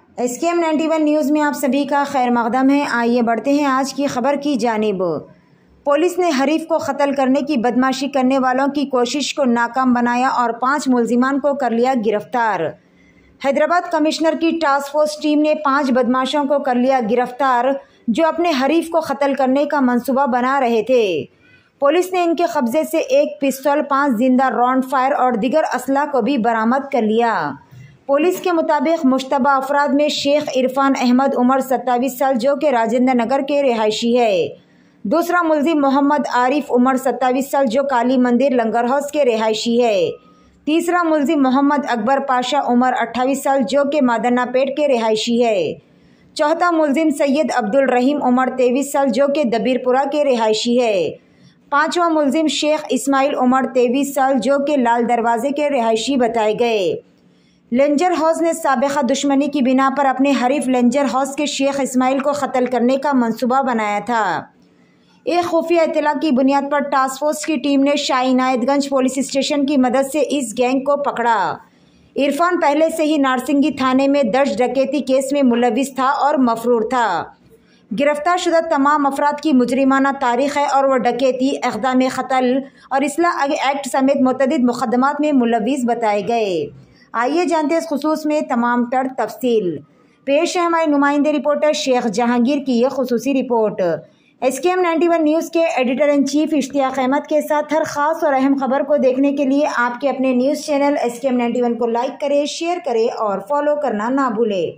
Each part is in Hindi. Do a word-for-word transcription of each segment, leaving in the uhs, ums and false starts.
S K M ninety one news में आप सभी का खैर मकदम है। आइए बढ़ते हैं आज की खबर की जानिब। पुलिस ने हरीफ को कत्ल करने की बदमाशी करने वालों की कोशिश को नाकाम बनाया और पाँच मुलजिमान को कर लिया गिरफ्तार। हैदराबाद कमिश्नर की टास्क फोर्स टीम ने पाँच बदमाशों को कर लिया गिरफ्तार जो अपने हरीफ को कत्ल करने का मंसूबा बना रहे थे। पुलिस ने इनके कब्जे से एक पिस्तौल, पाँच जिंदा राउंड फायर और दीगर असला को भी बरामद कर लिया। पुलिस के मुताबिक मुश्तबा अफराद में शेख इरफान अहमद उम्र सत्ताईस साल जो कि राजेंद्र नगर के रिहायशी है। दूसरा मुलजिम मोहम्मद आरिफ उम्र सत्ताईस साल जो काली मंदिर लंगर हाउस के रिहायशी है। तीसरा मुलजिम मोहम्मद अकबर पाशा उम्र अट्ठाईस साल जो कि मादनापेट के रिहायशी है। चौथा मुलजिम सैयद अब्दुल रहीम उम्र तेईस साल जो कि दबीरपुरा के रिहायशी है। पाँचवा मुलजिम शेख इस्माइल उम्र तेईस साल जो कि लाल दरवाजे के रिहायशी बताए गए। लेंजर हाउस ने साबिका दुश्मनी की बिना पर अपने हरीफ लेंजर हाउस के शेख इस्माइल को कत्ल करने का मंसूबा बनाया था। एक खुफिया इत्तला की बुनियाद पर टास्क फोर्स की टीम ने शाह इनायतगंज पुलिस स्टेशन की मदद से इस गैंग को पकड़ा। इरफान पहले से ही नारसिंगी थाने में दर्ज डकैती केस में मुलविस था और मफरूर था। गिरफ्तार शुदा तमाम अफराद की मुजरिमाना तारीख है और वह डकैती, इक़दाम क़त्ल और इस्लाह एक्ट समेत मुतअद्दिद मुक़द्दमात में मुलविस बताए गए। आइए जानते हैं इस खुसूस में तमाम तर तफसील। पेश है हमारे नुमाइंदे रिपोर्टर शेख जहांगीर की यह खुसूसी report. S K M ninety one news के editor in chief Ishtiyaq Ahmed के साथ हर ख़ास और अहम खबर को देखने के लिए आपके अपने news channel S K M ninety one को लाइक करें, शेयर करें और फॉलो करना ना भूलें।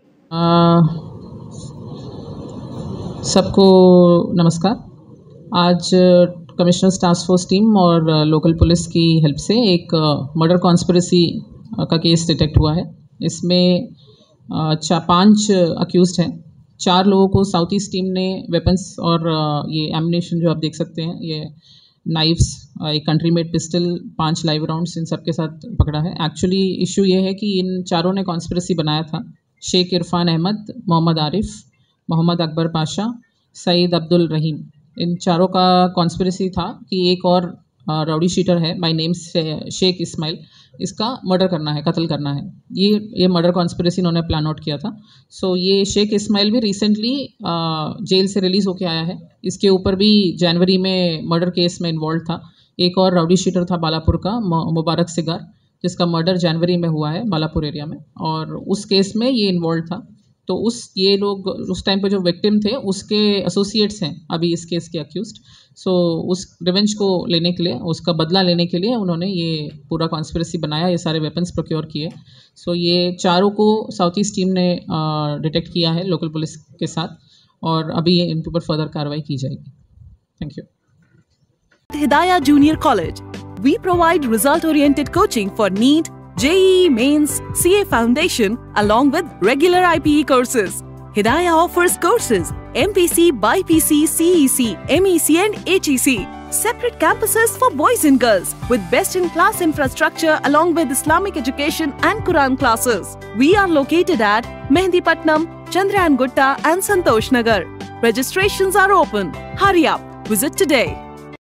सबको नमस्कार। आज कमिश्नर्स टास्क फोर्स टीम और लोकल पुलिस की हेल्प से एक मर्डर कॉन्स्पिरेसी का केस डिटेक्ट हुआ है। इसमें चार पाँच अक्यूज़ड हैं। चार लोगों को साउथ ईस्ट टीम ने वेपन्स और ये एम्युनिशन जो आप देख सकते हैं, ये नाइफ्स, एक कंट्री मेड पिस्टल, पांच लाइव राउंड्स, इन सब के साथ पकड़ा है। एक्चुअली इशू ये है कि इन चारों ने कॉन्स्पिरेसी बनाया था। शेख इरफान अहमद, मोहम्मद आरिफ, मोहम्मद अकबर पाशा, सईद अब्दुल रहीम, इन चारों का कॉन्स्पिरेसी था कि एक और राउडी शीटर है बाय नेम शेख इस्माइल, इसका मर्डर करना है, कत्ल करना है। ये ये मर्डर कॉन्स्पिरेसी इन्होंने प्लान आउट किया था। सो so, ये शेख इस्माइल भी रिसेंटली जेल से रिलीज़ होके आया है। इसके ऊपर भी जनवरी में मर्डर केस में इन्वॉल्व था। एक और राउडी शीटर था बालापुर का, मुबारक सिगार, जिसका मर्डर जनवरी में हुआ है बालापुर एरिया में, और उस केस में ये इन्वॉल्व था। तो उस ये लोग उस टाइम पे जो विक्टिम थे उसके एसोसिएट्स हैं अभी इस केस के अक्यूज्ड। सो so, उस रिवेंज को लेने के लिए, उसका बदला लेने के लिए उन्होंने ये पूरा कॉन्स्पिरेसी बनाया, ये सारे वेपन्स प्रोक्योर किए। सो so, ये चारों को साउथ ईस्ट टीम ने डिटेक्ट किया है लोकल पुलिस के साथ, और अभी ये इनके ऊपर फर्दर कार्रवाई की जाएगी। Thank you. Hidayah Junior College. We provide result-oriented coaching for NEET, J E E Mains, C A Foundation, along with regular I P E courses. Hidayah offers courses M P C, B I P C, C E C, M E C and H E C. Separate campuses for boys and girls with best-in-class infrastructure along with Islamic education and Quran classes. We are located at Mehendipatnam, Chandrayan Gutta and Santosh Nagar. Registrations are open. Hurry up. Visit today.